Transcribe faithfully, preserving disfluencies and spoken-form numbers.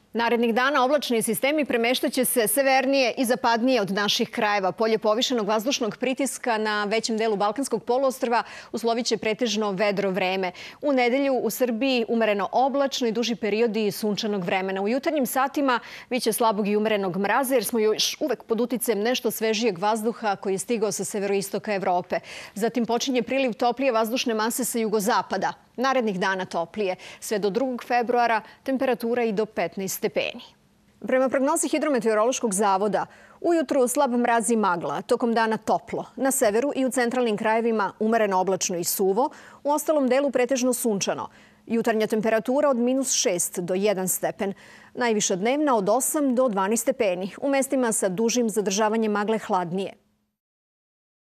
Narednih dana oblačni sistemi premeštaće se severnije i zapadnije od naših krajeva. Polje povišenog vazdušnog pritiska na većem delu Balkanskog poluostrva usloviće pretežno vedro vreme. U nedelju u Srbiji umereno oblačno i duži periodi sunčanog vremena. U jutarnjim satima biće slabog i umerenog mraza jer smo još uvek pod uticajem nešto svežijeg vazduha koji je stigao sa severoistoka Evrope. Zatim počinje priliv toplije vazdušne mase sa jugozapada. Narednih dana toplije. Sve do drugog februara temperatura i do petnaest stepeni. Prema prognozi Hidrometeorološkog zavoda, ujutru slab mraz i magla, tokom dana toplo. Na severu i u centralnim krajevima umereno oblačno i suvo, u ostalom delu pretežno sunčano. Jutarnja temperatura od minus šest do jedan stepen. Najviša dnevna od osam do dvanaest stepeni. U mestima sa dužim zadržavanjem magle hladnije.